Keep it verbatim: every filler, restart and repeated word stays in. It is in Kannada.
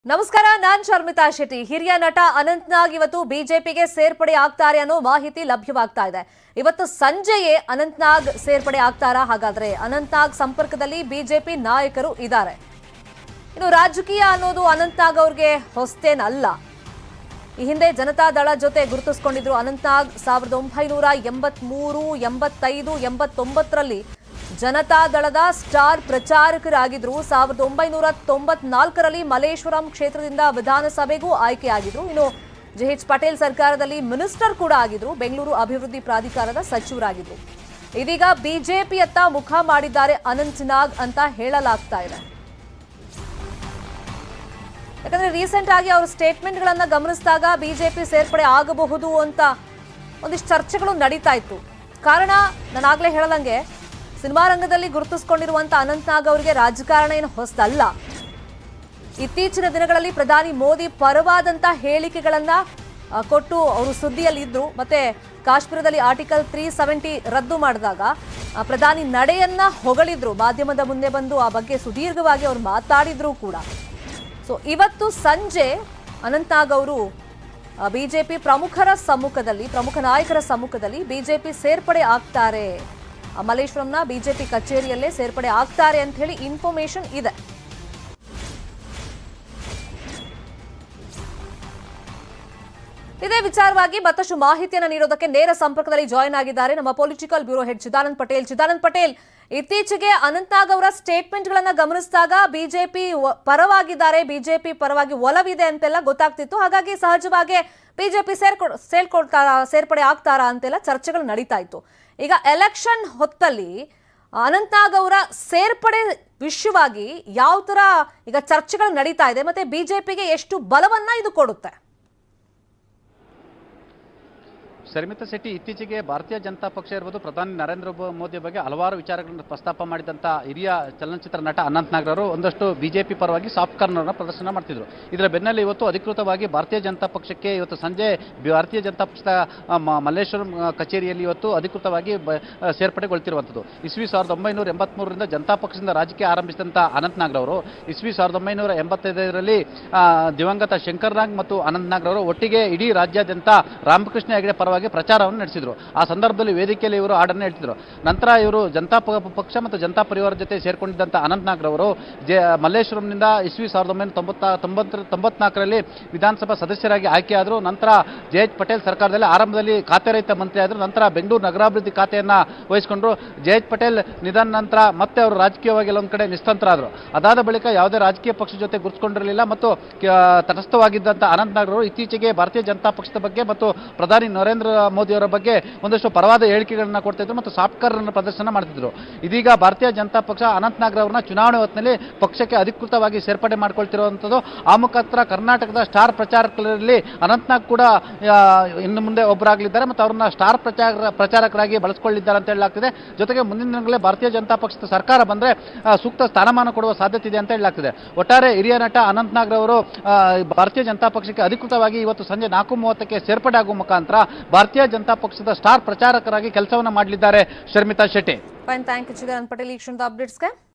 ನಮಸ್ಕಾರ, ನಾನು ಶರ್ಮಿತಾ ಶೆಟ್ಟಿ. ಹಿರಿಯ ನಟ ಅನಂತ್ನಾಗ್ ಇವತ್ತು ಬಿಜೆಪಿಗೆ ಸೇರ್ಪಡೆ ಆಗ್ತಾರೆ ಅನ್ನೋ ಮಾಹಿತಿ ಲಭ್ಯವಾಗ್ತಾ ಇದೆ. ಇವತ್ತು ಸಂಜೆಯೇ ಅನಂತ್ನಾಗ್ ಸೇರ್ಪಡೆ ಆಗ್ತಾರಾ? ಹಾಗಾದ್ರೆ ಅನಂತ್ನಾಗ್ ಸಂಪರ್ಕದಲ್ಲಿ ಬಿಜೆಪಿ ನಾಯಕರು ಇದ್ದಾರೆ. ಇನ್ನು ರಾಜಕೀಯ ಅನ್ನೋದು ಅನಂತ್ನಾಗ್ ಅವ್ರಿಗೆ ಹೊಸತೇನಲ್ಲ. ಈ ಹಿಂದೆ ಜನತಾದಳ ಜೊತೆ ಗುರುತಿಸಿಕೊಂಡಿದ್ರು ಅನಂತ್ನಾಗ್. ಸಾವಿರದ ಒಂಬೈನೂರ ಎಂಬತ್ಮೂರು ಎಂಬತ್ತೈದು ಎಂಬತ್ತೊಂಬತ್ತರಲ್ಲಿ ಜನತಾದಳದ ಸ್ಟಾರ್ ಪ್ರಚಾರಕರಾಗಿದ್ರು. ಸಾವಿರದ ಒಂಬೈನೂರ ತೊಂಬತ್ನಾಲ್ಕರಲ್ಲಿ ಮಲ್ಲೇಶ್ವರಂ ಕ್ಷೇತ್ರದಿಂದ ವಿಧಾನಸಭೆಗೂ ಆಯ್ಕೆಯಾಗಿದ್ರು. ಇನ್ನು ಜೆಎಚ್ ಪಟೇಲ್ ಸರ್ಕಾರದಲ್ಲಿ ಮಿನಿಸ್ಟರ್ ಕೂಡ ಆಗಿದ್ರು. ಬೆಂಗಳೂರು ಅಭಿವೃದ್ಧಿ ಪ್ರಾಧಿಕಾರದ ಸಚಿವರಾಗಿದ್ರು. ಇದೀಗ ಬಿಜೆಪಿಯತ್ತ ಮುಖ ಮಾಡಿದ್ದಾರೆ ಅನಂತ್ನಾಗ್ ಅಂತ ಹೇಳಲಾಗ್ತಾ ಇದೆ. ಯಾಕಂದ್ರೆ ರೀಸೆಂಟ್ ಆಗಿ ಅವರ ಸ್ಟೇಟ್ಮೆಂಟ್ ಗಳನ್ನ ಗಮನಿಸಿದಾಗ ಬಿಜೆಪಿ ಸೇರ್ಪಡೆ ಆಗಬಹುದು ಅಂತ ಒಂದಿಷ್ಟು ಚರ್ಚೆಗಳು ನಡೀತಾ ಇತ್ತು. ಕಾರಣ ನಾನಾಗ್ಲೇ ಹೇಳದಂಗೆ ಸಿನಿಮಾ ರಂಗದಲ್ಲಿ ಗುರುತಿಸಿಕೊಂಡಿರುವಂತ ಅನಂತ್ನಾಗ್ ಅವರಿಗೆ ರಾಜಕಾರಣ ಏನು ಹೊಸದಲ್ಲ. ಇತ್ತೀಚಿನ ದಿನಗಳಲ್ಲಿ ಪ್ರಧಾನಿ ಮೋದಿ ಪರವಾದಂತ ಹೇಳಿಕೆಗಳನ್ನ ಕೊಟ್ಟು ಅವರು ಸುದ್ದಿಯಲ್ಲಿ ಇದ್ರು. ಮತ್ತೆ ಕಾಶ್ಮೀರದಲ್ಲಿ ಆರ್ಟಿಕಲ್ ತ್ರೀ ಸೆವೆಂಟಿ ರದ್ದು ಮಾಡಿದಾಗ ಪ್ರಧಾನಿ ನಡೆಯನ್ನ ಹೊಗಳಿದ್ರು. ಮಾಧ್ಯಮದ ಮುಂದೆ ಬಂದು ಆ ಬಗ್ಗೆ ಸುದೀರ್ಘವಾಗಿ ಅವರು ಮಾತಾಡಿದ್ರು ಕೂಡ. ಸೊ ಇವತ್ತು ಸಂಜೆ ಅನಂತ್ನಾಗ್ ಅವರು ಬಿಜೆಪಿ ಪ್ರಮುಖರ ಸಮ್ಮುಖದಲ್ಲಿ ಪ್ರಮುಖ ನಾಯಕರ ಸಮ್ಮುಖದಲ್ಲಿ ಬಿಜೆಪಿ ಸೇರ್ಪಡೆ ಆಗ್ತಾರೆ. ಮಲ್ಲೇಶ್ವರಂನ ಬಿಜೆಪಿ ಕಚೇರಿಯಲ್ಲೇ ಸೇರ್ಪಡೆ ಆಗ್ತಾರೆ ಅಂತ ಹೇಳಿ ಇನ್ಫಾರ್ಮೇಶನ್ ಇದೆ. ಇದೇ ವಿಚಾರವಾಗಿ ಮತ್ತಷ್ಟು ಮಾಹಿತಿಯನ್ನು ನೀಡೋದಕ್ಕೆ ನೇರ ಸಂಪರ್ಕದಲ್ಲಿ ಜಾಯಿನ್ ಆಗಿದ್ದಾರೆ ನಮ್ಮ political bureau head Chidanand Patel. Chidanand Patel, ಇತ್ತೀಚೆಗೆ ಅನಂತ್ನಾಗ್ ಅವರ ಸ್ಟೇಟ್ಮೆಂಟ್ ಗಳನ್ನ ಗಮನಿಸಿದಾಗ ಬಿಜೆಪಿ ಪರವಾಗಿದ್ದಾರೆ, ಬಿಜೆಪಿ ಪರವಾಗಿ ಒಲವಿದೆ ಅಂತೆಲ್ಲ ಗೊತ್ತಾಗ್ತಿತ್ತು. ಹಾಗಾಗಿ ಸಹಜವಾಗಿ ಬಿಜೆಪಿ ಸೇರ್ಕೊ ಸೇರ್ಕೊಳ್ತಾರಾ ಸೇರ್ಪಡೆ ಆಗ್ತಾರಾ ಅಂತೆಲ್ಲ ಚರ್ಚೆಗಳು ನಡೀತಾ ಇತ್ತು. ಈಗ ಎಲೆಕ್ಷನ್ ಹೊತ್ತಲ್ಲಿ ಅನಂತ್ನಾಗ್ ಅವರ ಸೇರ್ಪಡೆ ವಿಷಯವಾಗಿ ಯಾವ ತರ ಈಗ ಚರ್ಚೆಗಳು ನಡೀತಾ ಇದೆ, ಮತ್ತೆ ಬಿಜೆಪಿಗೆ ಎಷ್ಟು ಬಲವನ್ನ ಇದು ಕೊಡುತ್ತೆ? ಶರ್ಮಿತಾ ಶೆಟ್ಟಿ, ಇತ್ತೀಚೆಗೆ ಭಾರತೀಯ ಜನತಾ ಪಕ್ಷ ಇರ್ಬೋದು, ಪ್ರಧಾನಿ ನರೇಂದ್ರ ಮೋದಿ ಬಗ್ಗೆ ಹಲವಾರು ವಿಚಾರಗಳನ್ನು ಪ್ರಸ್ತಾಪ ಮಾಡಿದಂಥ ಹಿರಿಯ ಚಲನಚಿತ್ರ ನಟ ಅನಂತ್ನಾಗ್ರವರು ಒಂದಷ್ಟು ಬಿಜೆಪಿ ಪರವಾಗಿ ಸಾಫ್ಟ್ ಕಾರ್ನರ್ನ ಪ್ರದರ್ಶನ ಮಾಡ್ತಿದ್ರು. ಇದರ ಬೆನ್ನಲ್ಲೇ ಇವತ್ತು ಅಧಿಕೃತವಾಗಿ ಭಾರತೀಯ ಜನತಾ ಪಕ್ಷಕ್ಕೆ ಇವತ್ತು ಸಂಜೆ ಭಾರತೀಯ ಜನತಾ ಪಕ್ಷದ ಮಲ್ಲೇಶ್ವರಂ ಕಚೇರಿಯಲ್ಲಿ ಇವತ್ತು ಅಧಿಕೃತವಾಗಿ ಸೇರ್ಪಡೆಗೊಳ್ತಿರುವಂಥದ್ದು. ಇಸ್ವಿ ಸಾವಿರದ ಒಂಬೈನೂರ ಎಂಬತ್ಮೂರರಿಂದ ಜನತಾ ಪಕ್ಷದಿಂದ ರಾಜಕೀಯ ಆರಂಭಿಸಿದಂಥ ಅನಂತ್ನಾಗ್ರವರು ಇಸ್ವಿ ಸಾವಿರದ ಒಂಬೈನೂರ ಎಂಬತ್ತೈದರಲ್ಲಿ ದಿವಂಗತ ಶಂಕರ್ ನಾಗ್ ಮತ್ತು ಅನಂತ್ನಾಗ್ರವರು ಒಟ್ಟಿಗೆ ಇಡೀ ರಾಜ್ಯಾದ್ಯಂತ ರಾಮಕೃಷ್ಣ ಹೆಗಡೆ ಪರವಾಗಿ ಪ್ರಚಾರವನ್ನು ನಡೆಸಿದ್ರು. ಆ ಸಂದರ್ಭದಲ್ಲಿ ವೇದಿಕೆಯಲ್ಲಿ ಇವರು ಹಾಡನ್ನು ಹೇಳ್ತಿದ್ರು. ನಂತರ ಇವರು ಜನತಾ ಪಕ್ಷ ಮತ್ತು ಜನತಾ ಪರಿವಾರ ಜೊತೆ ಸೇರ್ಕೊಂಡಿದ್ದಂಥ ಅನಂತ್ನಾಗ್ರವರು ಜೆ ಮಲ್ಲೇಶ್ವರಂನಿಂದ ಇಸ್ವಿ ಸಾವಿರದ ಒಂಬೈನೂರ ತೊಂಬತ್ತ ತೊಂಬತ್ತ ತೊಂಬತ್ನಾಲ್ಕರಲ್ಲಿ ವಿಧಾನಸಭಾ ಸದಸ್ಯರಾಗಿ ಆಯ್ಕೆಯಾದರು. ನಂತರ ಜೆಎಚ್ ಪಟೇಲ್ ಸರ್ಕಾರದಲ್ಲಿ ಆರಂಭದಲ್ಲಿ ಖಾತೆ ರಹಿತ ಮಂತ್ರಿ ಆದರು. ನಂತರ ಬೆಂಗಳೂರು ನಗರಾಭಿವೃದ್ಧಿ ಖಾತೆಯನ್ನು ವಹಿಸಿಕೊಂಡ್ರು. ಜೆಎಚ್ ಪಟೇಲ್ ನಿಧನ ನಂತರ ಮತ್ತೆ ಅವರು ರಾಜಕೀಯವಾಗಿ ಎಲ್ಲೊಂದು ಕಡೆ ನಿಸ್ತಂತ್ರರಾದರು. ಅದಾದ ಬಳಿಕ ಯಾವುದೇ ರಾಜಕೀಯ ಪಕ್ಷದ ಜೊತೆ ಗುರುತಿಸಿಕೊಂಡಿರಲಿಲ್ಲ ಮತ್ತು ತಟಸ್ಥವಾಗಿದ್ದಂಥ ಅನಂತ್ನಾಗ್ರವರು ಇತ್ತೀಚೆಗೆ ಭಾರತೀಯ ಜನತಾ ಪಕ್ಷದ ಬಗ್ಗೆ ಮತ್ತು ಪ್ರಧಾನಿ ನರೇಂದ್ರ ಮೋದಿ ಅವರ ಬಗ್ಗೆ ಒಂದಷ್ಟು ಪರವಾದ ಹೇಳಿಕೆಗಳನ್ನ ಕೊಡ್ತಾ ಇದ್ರು ಮತ್ತು ಸಾಫ್ಟ್ ಕಾರ್ನರ್ ಪ್ರದರ್ಶನ ಮಾಡ್ತಿದ್ರು. ಇದೀಗ ಭಾರತೀಯ ಜನತಾ ಪಕ್ಷ ಅನಂತ್ನಾಗ್ ಅವರನ್ನ ಚುನಾವಣೆ ಹೊತ್ತಿನಲ್ಲಿ ಪಕ್ಷಕ್ಕೆ ಅಧಿಕೃತವಾಗಿ ಸೇರ್ಪಡೆ ಮಾಡ್ಕೊಳ್ತಿರುವಂಥದ್ದು. ಆ ಮುಖಾಂತರ ಕರ್ನಾಟಕದ ಸ್ಟಾರ್ ಪ್ರಚಾರಕರಲ್ಲಿ ಅನಂತ್ನಾಗ್ ಕೂಡ ಇನ್ನು ಮುಂದೆ ಒಬ್ಬರಾಗಲಿದ್ದಾರೆ ಮತ್ತು ಅವರನ್ನ ಸ್ಟಾರ್ ಪ್ರಚಾರ ಪ್ರಚಾರಕರಾಗಿ ಬಳಸಿಕೊಳ್ಳಿದ್ದಾರೆ ಅಂತ ಹೇಳಲಾಗ್ತಿದೆ. ಜೊತೆಗೆ ಮುಂದಿನ ದಿನಗಳೇ ಭಾರತೀಯ ಜನತಾ ಪಕ್ಷದ ಸರ್ಕಾರ ಬಂದ್ರೆ ಸೂಕ್ತ ಸ್ಥಾನಮಾನ ಕೊಡುವ ಸಾಧ್ಯತೆ ಇದೆ ಅಂತ ಹೇಳಲಾಗ್ತಿದೆ. ಒಟ್ಟಾರೆ ಹಿರಿಯ ನಟ ಅನಂತ್ನಾಗ್ ಅವರು ಭಾರತೀಯ ಜನತಾ ಪಕ್ಷಕ್ಕೆ ಅಧಿಕೃತವಾಗಿ ಇವತ್ತು ಸಂಜೆ ನಾಲ್ಕು ಮೂವತ್ತಕ್ಕೆ ಸೇರ್ಪಡೆ ಆಗುವ ಮುಖಾಂತರ ಭಾರತೀಯ ಜನತಾ ಪಕ್ಷದ ಸ್ಟಾರ್ ಪ್ರಚಾರಕರಾಗಿ ಕೆಲಸವನ್ನ ಮಾಡಲಿದ್ದಾರೆ. Sharmita Shetty. Fine, thank you Chidanand Patel ಈ ಕ್ಷಣದ ಅಪ್ಡೇಟ್ಸ್ಗೆ.